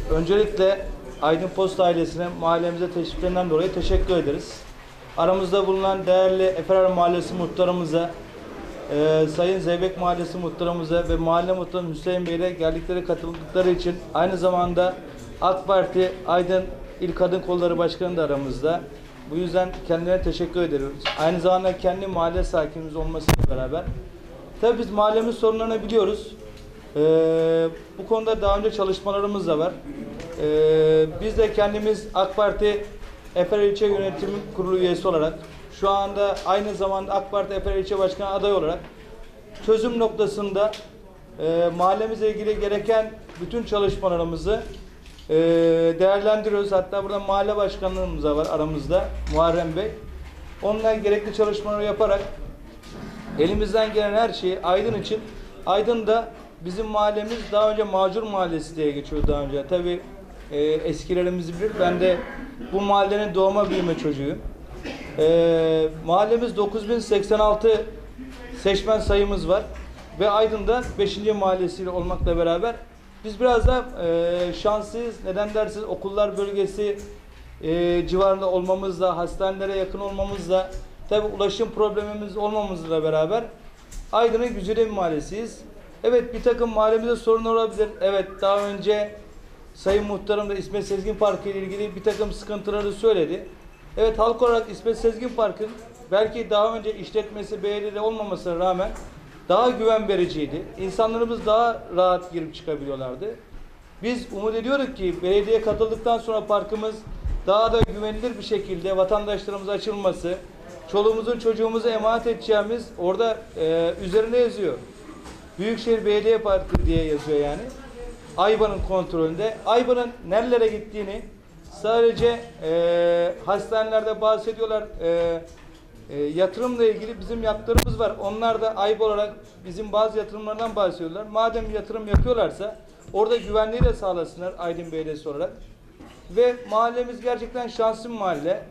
Öncelikle Aydın Post ailesine mahallemize teşriflerinden dolayı teşekkür ederiz. Aramızda bulunan değerli Efeler Mahallesi muhtarımıza, Sayın Zeybek Mahallesi muhtarımıza ve mahalle muhtarı Hüseyin Bey'le geldikleri katıldıkları için aynı zamanda AK Parti Aydın İl Kadın Kolları Başkanı da aramızda. Bu yüzden kendilerine teşekkür ediyoruz. Aynı zamanda kendi mahalle sakinimiz olmasıyla beraber. Tabii biz mahallemiz sorunlarını biliyoruz. Bu konuda daha önce çalışmalarımız da var. Biz de kendimiz AK Parti Efeler İlçe Yönetim Kurulu üyesi olarak şu anda aynı zamanda AK Parti Efeler İlçe Başkanı adayı olarak çözüm noktasında mahallemizle ilgili gereken bütün çalışmalarımızı değerlendiriyoruz. Hatta burada mahalle başkanlığımız da var aramızda, Muharrem Bey. Onunla gerekli çalışmaları yaparak elimizden gelen her şeyi Aydın için, Aydın'da bizim mahallemiz daha önce Macur Mahallesi diye geçiyordu daha önce. Tabii eskilerimiz bilir. Ben de bu mahallenin doğma büyüme çocuğuyum. Mahallemiz 9086 seçmen sayımız var. Ve Aydın'da 5. mahallesiyle olmakla beraber biz biraz da şanslıyız. Neden dersiniz? Okullar bölgesi civarında olmamızla, hastanelere yakın olmamızla, tabii ulaşım problemimiz olmamızla beraber Aydın'ın güzide bir mahallesiyiz. Evet, bir takım mahallemizde sorun olabilir. Evet, daha önce Sayın Muhtarım da İsmet Sezgin Parkı ile ilgili bir takım sıkıntıları söyledi. Evet, halk olarak İsmet Sezgin Park'ın belki daha önce işletmesi belediyede olmamasına rağmen daha güven vericiydi. İnsanlarımız daha rahat girip çıkabiliyorlardı. Biz umut ediyorduk ki belediyeye katıldıktan sonra parkımız daha da güvenilir bir şekilde vatandaşlarımıza açılması, çoluğumuzu çocuğumuza emanet edeceğimiz orada üzerinde yazıyor. Büyükşehir Belediye Parkı diye yazıyor yani. AYBA'nın kontrolünde. AYBA'nın nerelere gittiğini sadece hastanelerde bahsediyorlar. Yatırımla ilgili bizim yatırımımız var. Onlar da AYBA olarak bizim bazı yatırımlardan bahsediyorlar. Madem yatırım yapıyorlarsa orada güvenliği de sağlasınlar Aydın Belediyesi olarak. Ve mahallemiz gerçekten şanslı bir mahalle.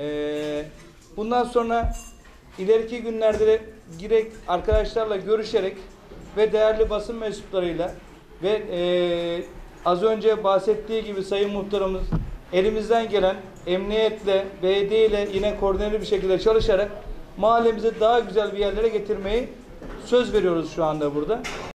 Bundan sonra ileriki günlerde direkt arkadaşlarla görüşerek ve değerli basın mensuplarıyla ve az önce bahsettiği gibi Sayın Muhtarımız elimizden gelen emniyetle, belediye ile yine koordineli bir şekilde çalışarak mahallemizi daha güzel bir yerlere getirmeyi söz veriyoruz şu anda burada.